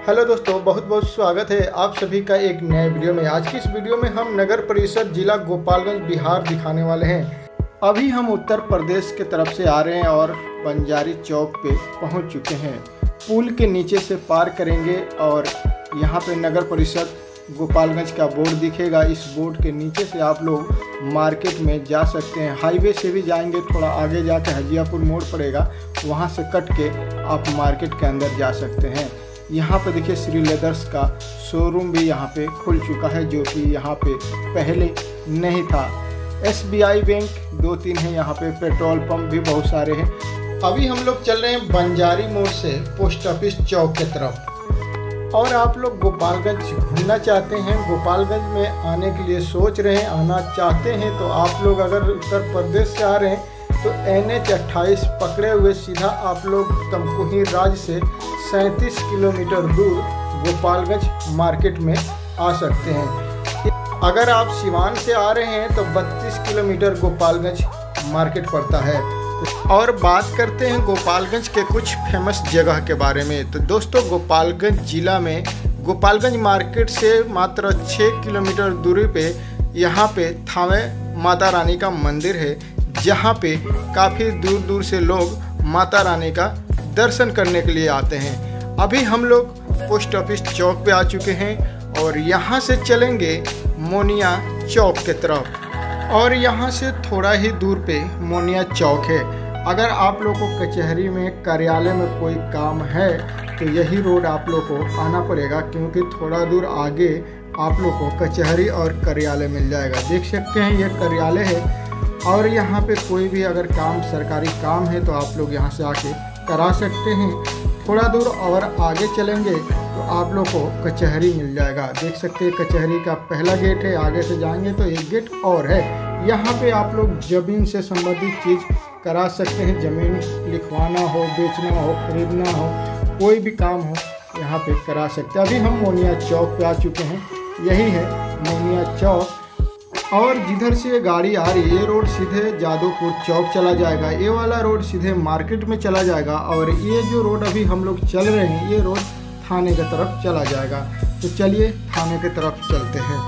Hello दोस्तों, बहुत बहुत स्वागत है आप सभी का एक नए वीडियो में। आज की इस वीडियो में हम नगर परिषद जिला गोपालगंज बिहार दिखाने वाले हैं। अभी हम उत्तर प्रदेश के तरफ से आ रहे हैं और बंजारी चौक पे पहुंच चुके हैं। पुल के नीचे से पार करेंगे और यहाँ पे नगर परिषद गोपालगंज का बोर्ड दिखेगा। इस बोर्ड के नीचे से आप लोग मार्केट में जा सकते हैं। हाईवे से भी जाएंगे, थोड़ा आगे जाकर हजियापुर मोड़ पड़ेगा, वहाँ से कट के आप मार्केट के अंदर जा सकते हैं। यहाँ पे देखिए श्री लेदर्स का शोरूम भी यहाँ पे खुल चुका है, जो कि यहाँ पे पहले नहीं था। SBI बैंक 2-3 है यहाँ पे, पेट्रोल पंप भी बहुत सारे हैं। अभी हम लोग चल रहे हैं बंजारी मोड़ से पोस्ट ऑफिस चौक के तरफ। और आप लोग गोपालगंज घूमना चाहते हैं, गोपालगंज में आने के लिए सोच रहे हैं, आना चाहते हैं, तो आप लोग अगर उत्तर प्रदेश से आ रहे हैं तो NH 28 पकड़े हुए सीधा आप लोग तमकुही राज से 37 किलोमीटर दूर गोपालगंज मार्केट में आ सकते हैं। अगर आप सिवान से आ रहे हैं तो 32 किलोमीटर गोपालगंज मार्केट पड़ता है। और बात करते हैं गोपालगंज के कुछ फेमस जगह के बारे में। तो दोस्तों, गोपालगंज जिला में गोपालगंज मार्केट से मात्र 6 किलोमीटर दूरी पे यहाँ पे थावे माता रानी का मंदिर है, जहाँ पे काफ़ी दूर दूर से लोग माता रानी का दर्शन करने के लिए आते हैं। अभी हम लोग पोस्ट ऑफिस चौक पे आ चुके हैं और यहाँ से चलेंगे मोनिया चौक के तरफ। और यहाँ से थोड़ा ही दूर पे मोनिया चौक है। अगर आप लोग को कचहरी में, कार्यालय में कोई काम है तो यही रोड आप लोग को आना पड़ेगा, क्योंकि थोड़ा दूर आगे आप लोग को कचहरी और कार्यालय मिल जाएगा। देख सकते हैं ये कार्यालय है। और यहाँ पे कोई भी अगर काम, सरकारी काम है तो आप लोग यहाँ से आके करा सकते हैं। थोड़ा दूर और आगे चलेंगे तो आप लोग को कचहरी मिल जाएगा। देख सकते हैं कचहरी का पहला गेट है। आगे से जाएंगे तो एक गेट और है। यहाँ पे आप लोग ज़मीन से संबंधित चीज़ करा सकते हैं। ज़मीन लिखवाना हो, बेचना हो, खरीदना हो, कोई भी काम हो यहाँ पे करा सकते हैं। अभी हम मोनिया चौक पे आ चुके हैं। यही है मोनिया चौक। और जिधर से ये गाड़ी आ रही है, ये रोड सीधे जादवपुर चौक चला जाएगा। ये वाला रोड सीधे मार्केट में चला जाएगा। और ये जो रोड अभी हम लोग चल रहे हैं, ये रोड थाने की तरफ चला जाएगा। तो चलिए थाने की तरफ चलते हैं।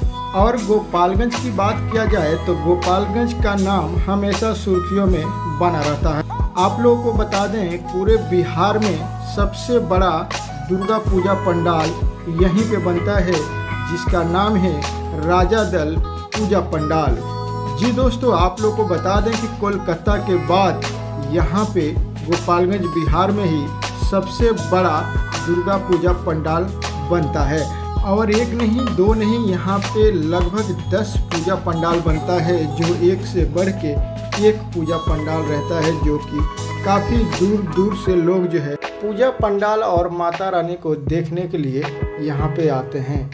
और गोपालगंज की बात किया जाए तो गोपालगंज का नाम हमेशा सुर्खियों में बना रहता है। आप लोगों को बता दें, पूरे बिहार में सबसे बड़ा दुर्गा पूजा पंडाल यहीं पे बनता है, जिसका नाम है राजा दल पूजा पंडाल। जी दोस्तों, आप लोग को बता दें कि कोलकाता के बाद यहाँ पे गोपालगंज बिहार में ही सबसे बड़ा दुर्गा पूजा पंडाल बनता है। और एक नहीं, दो नहीं, यहाँ पे लगभग 10 पूजा पंडाल बनता है, जो एक से बढ़ के एक पूजा पंडाल रहता है, जो कि काफ़ी दूर दूर से लोग जो है पूजा पंडाल और माता रानी को देखने के लिए यहाँ पे आते हैं।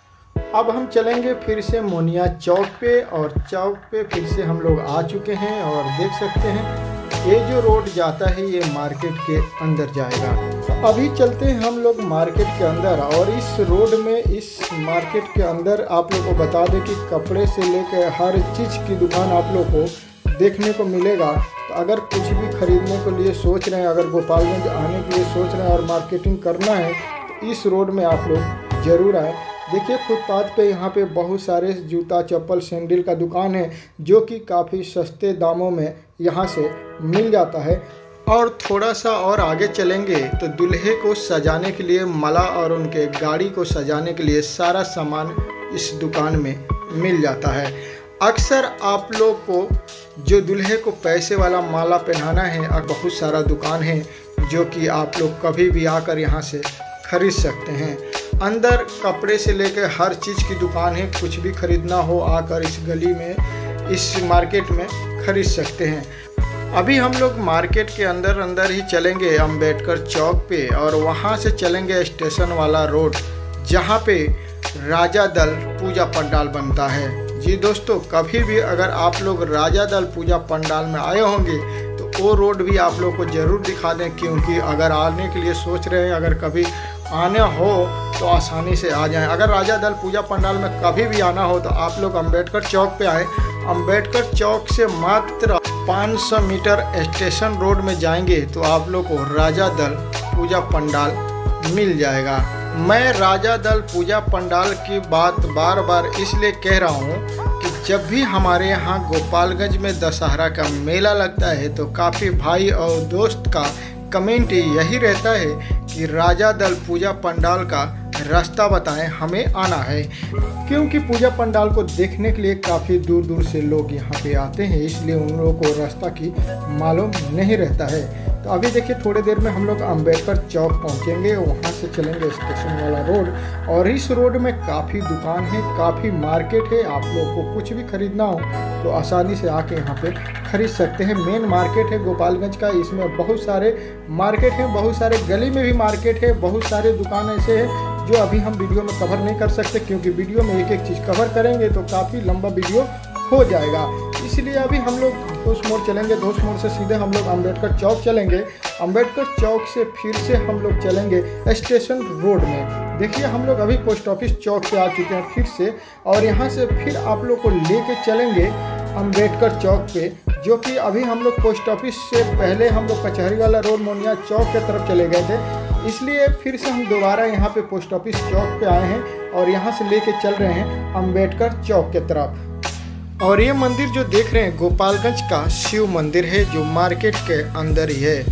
अब हम चलेंगे फिर से मोनिया चौक पे, और चौक पे फिर से हम लोग आ चुके हैं। और देख सकते हैं ये जो रोड जाता है ये मार्केट के अंदर जाएगा। तो अभी चलते हैं हम लोग मार्केट के अंदर। और इस रोड में, इस मार्केट के अंदर आप लोग को बता दें कि कपड़े से लेकर हर चीज़ की दुकान आप लोग को देखने को मिलेगा। तो अगर कुछ भी खरीदने के लिए सोच रहे हैं, अगर गोपालगंज आने के लिए सोच रहे हैं और मार्केटिंग करना है, तो इस रोड में आप लोग ज़रूर आएँ। देखिए फुटपाथ पे यहाँ पे बहुत सारे जूता, चप्पल, सैंडल का दुकान है, जो कि काफ़ी सस्ते दामों में यहाँ से मिल जाता है। और थोड़ा सा और आगे चलेंगे तो दूल्हे को सजाने के लिए, माला और उनके गाड़ी को सजाने के लिए सारा सामान इस दुकान में मिल जाता है। अक्सर आप लोग को जो दूल्हे को पैसे वाला माला पहनाना है, और बहुत सारा दुकान है जो कि आप लोग कभी भी आकर यहाँ से खरीद सकते हैं। अंदर कपड़े से लेकर हर चीज़ की दुकान है। कुछ भी खरीदना हो आकर इस गली में, इस मार्केट में खरीद सकते हैं। अभी हम लोग मार्केट के अंदर ही चलेंगे अंबेडकर चौक पे, और वहाँ से चलेंगे स्टेशन वाला रोड, जहाँ पे राजा दल पूजा पंडाल बनता है। जी दोस्तों, कभी भी अगर आप लोग राजा दल पूजा पंडाल में आए होंगे तो वो रोड भी आप लोग को ज़रूर दिखा दें, क्योंकि अगर आने के लिए सोच रहे हैं, अगर कभी आना हो तो आसानी से आ जाएं। अगर राजा दल पूजा पंडाल में कभी भी आना हो तो आप लोग अंबेडकर चौक पे आएँ। अंबेडकर चौक से मात्र 500 मीटर स्टेशन रोड में जाएंगे तो आप लोग को राजा दल पूजा पंडाल मिल जाएगा। मैं राजा दल पूजा पंडाल की बात बार बार इसलिए कह रहा हूँ कि जब भी हमारे यहाँ गोपालगंज में दशहरा का मेला लगता है तो काफ़ी भाई और दोस्त का कमेंट यही रहता है कि राजा दल पूजा पंडाल का रास्ता बताएं, हमें आना है। क्योंकि पूजा पंडाल को देखने के लिए काफ़ी दूर दूर से लोग यहाँ पे आते हैं, इसलिए उन लोगों को रास्ता की मालूम नहीं रहता है। तो अभी देखिए थोड़ी देर में हम लोग अम्बेडकर चौक पहुँचेंगे, वहाँ से चलेंगे स्टेशन वाला रोड। और इस रोड में काफ़ी दुकान है, काफ़ी मार्केट है। आप लोग को कुछ भी खरीदना हो तो आसानी से आके यहाँ पे खरीद सकते हैं। मेन मार्केट है गोपालगंज का, इसमें बहुत सारे मार्केट हैं, बहुत सारे गली में भी मार्केट है, बहुत सारे दुकान ऐसे हैं जो अभी हम वीडियो में कवर नहीं कर सकते, क्योंकि वीडियो में एक एक चीज़ कवर करेंगे तो काफ़ी लंबा वीडियो हो जाएगा। इसलिए अभी हम लोग धोस मोड़ चलेंगे, धोस मोड़ से सीधे हम लोग अम्बेडकर चौक चलेंगे। अम्बेडकर चौक से फिर से हम लोग चलेंगे स्टेशन रोड में। देखिए हम लोग अभी पोस्ट ऑफिस चौक पे आ चुके हैं फिर से, और यहाँ से फिर आप लोग को लेके चलेंगे अम्बेडकर चौक पे, जो कि अभी हम लोग पोस्ट ऑफिस से पहले हम लोग कचहरी वाला रोड मोनिया चौक की तरफ चले गए थे। इसलिए फिर से हम दोबारा यहाँ पे पोस्ट ऑफिस चौक पे आए हैं और यहाँ से लेके चल रहे हैं अम्बेडकर चौक के तरफ। और ये मंदिर जो देख रहे हैं गोपालगंज का शिव मंदिर है, जो मार्केट के अंदर ही है।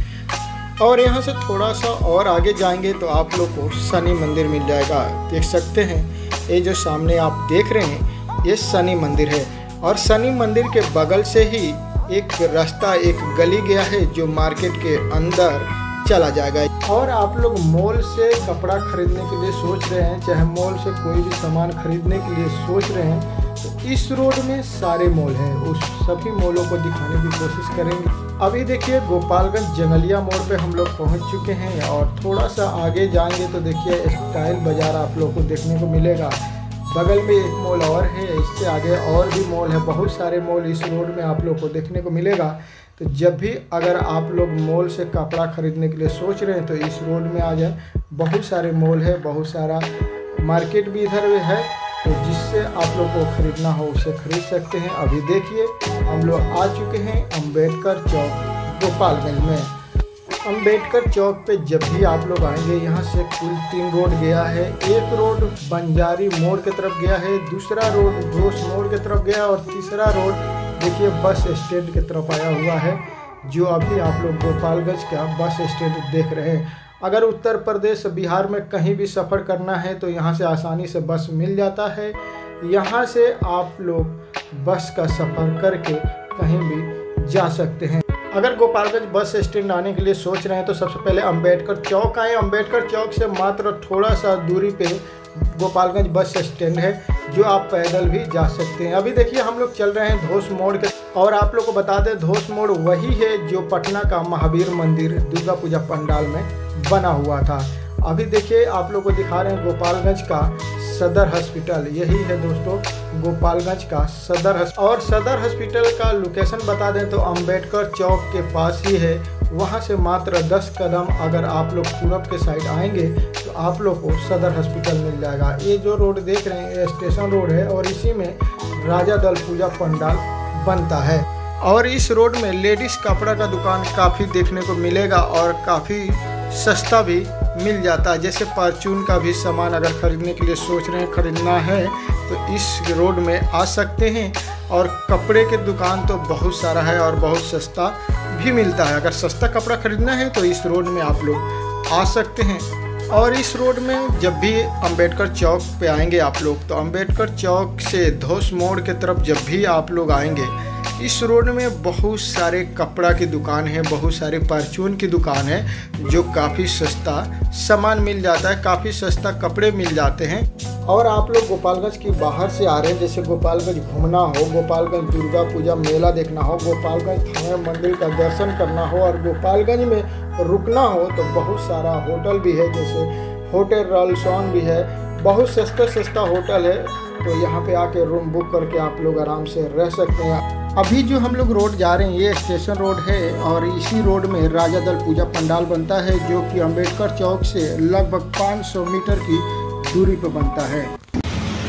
और यहाँ से थोड़ा सा और आगे जाएंगे तो आप लोग को शनि मंदिर मिल जाएगा। देख सकते हैं ये जो सामने आप देख रहे हैं ये शनि मंदिर है, और शनि मंदिर के बगल से ही एक रास्ता, एक गली गया है जो मार्केट के अंदर चला जाएगा। और आप लोग मॉल से कपड़ा खरीदने के लिए सोच रहे हैं, चाहे मॉल से कोई भी सामान खरीदने के लिए सोच रहे हैं, तो इस रोड में सारे मॉल हैं, उस सभी मॉलों को दिखाने की कोशिश करेंगे। अभी देखिए गोपालगंज जंगलिया मोड़ पे हम लोग पहुंच चुके हैं, और थोड़ा सा आगे जाएंगे तो देखिए स्टाइल बाज़ार आप लोग को देखने को मिलेगा। बगल में एक मॉल और है, इससे आगे और भी मॉल है, बहुत सारे मॉल इस रोड में आप लोग को देखने को मिलेगा। तो जब भी अगर आप लोग मॉल से कपड़ा खरीदने के लिए सोच रहे हैं तो इस रोड में आ जाए। बहुत सारे मॉल है, बहुत सारा मार्केट भी इधर है, तो जिससे आप लोग को खरीदना हो उसे खरीद सकते हैं। अभी देखिए हम लोग आ चुके हैं अम्बेडकर चौक गोपालगंज में। अम्बेडकर चौक पे जब भी आप लोग आएंगे, यहाँ से कुल 3 रोड गया है। एक रोड बंजारी मोड़ की तरफ गया है, दूसरा रोड घोष मोड़ की तरफ गया, और तीसरा रोड देखिए बस स्टैंड की तरफ आया हुआ है, जो अभी आप लोग गोपालगंज का बस स्टैंड देख रहे हैं। अगर उत्तर प्रदेश बिहार में कहीं भी सफ़र करना है तो यहाँ से आसानी से बस मिल जाता है। यहाँ से आप लोग बस का सफ़र करके कहीं भी जा सकते हैं। अगर गोपालगंज बस स्टैंड आने के लिए सोच रहे हैं तो सबसे पहले अम्बेडकर चौक आए। अम्बेडकर चौक से मात्र थोड़ा सा दूरी पे गोपालगंज बस स्टैंड है, जो आप पैदल भी जा सकते हैं। अभी देखिए हम लोग चल रहे हैं धोस मोड़ के, और आप लोग को बता दें धोस मोड़ वही है जो पटना का महावीर मंदिर दुर्गा पूजा पंडाल में बना हुआ था। अभी देखिए आप लोग को दिखा रहे हैं गोपालगंज का सदर हॉस्पिटल, यही है दोस्तों गोपालगंज का सदर हॉस्पिटल। और सदर हॉस्पिटल का लोकेशन बता दें तो अम्बेडकर चौक के पास ही है। वहाँ से मात्र 10 कदम अगर आप लोग पूरब के साइड आएंगे तो आप लोग को सदर हॉस्पिटल मिल जाएगा। ये जो रोड देख रहे हैं ये स्टेशन रोड है, और इसी में राजा दल पूजा पंडाल बनता है। और इस रोड में लेडीज़ कपड़ा का दुकान काफ़ी देखने को मिलेगा, और काफ़ी सस्ता भी मिल जाता है। जैसे परचून का भी सामान अगर ख़रीदने के लिए सोच रहे हैं, ख़रीदना है तो इस रोड में आ सकते हैं। और कपड़े के दुकान तो बहुत सारा है और बहुत सस्ता भी मिलता है। अगर सस्ता कपड़ा ख़रीदना है तो इस रोड में आप लोग आ सकते हैं। और इस रोड में जब भी अम्बेडकर चौक पे आएंगे आप लोग, तो अम्बेडकर चौक से धोस मोड़ के तरफ जब भी आप लोग आएंगे, इस रोड में बहुत सारे कपड़ा की दुकान है, बहुत सारे परचून की दुकान है, जो काफ़ी सस्ता सामान मिल जाता है, काफ़ी सस्ता कपड़े मिल जाते हैं। और आप लोग गोपालगंज की बाहर से आ रहे हैं, जैसे गोपालगंज घूमना हो, गोपालगंज दुर्गा पूजा मेला देखना हो, गोपालगंज थाने मंदिर का दर्शन करना हो, और गोपालगंज में रुकना हो, तो बहुत सारा होटल भी है, जैसे होटल रॉल्सॉन भी है, बहुत सस्ता होटल है। तो यहाँ पे आके रूम बुक करके आप लोग आराम से रह सकते हैं। अभी जो हम लोग रोड जा रहे हैं ये स्टेशन रोड है, और इसी रोड में राजा दल पूजा पंडाल बनता है, जो कि अम्बेडकर चौक से लगभग 500 मीटर की दूरी पर बनता है।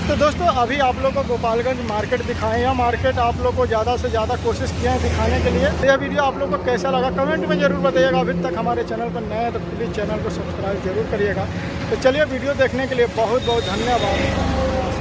तो दोस्तों अभी आप लोगों को गोपालगंज मार्केट दिखाएं। यह मार्केट आप लोग को ज़्यादा से ज़्यादा कोशिश किए हैं दिखाने के लिए। तो यह वीडियो आप लोग को कैसा लगा कमेंट में ज़रूर बताइएगा। अभी तक हमारे चैनल पर नए हैं तो प्लीज़ चैनल को सब्सक्राइब जरूर करिएगा। तो चलिए वीडियो देखने के लिए बहुत बहुत धन्यवाद।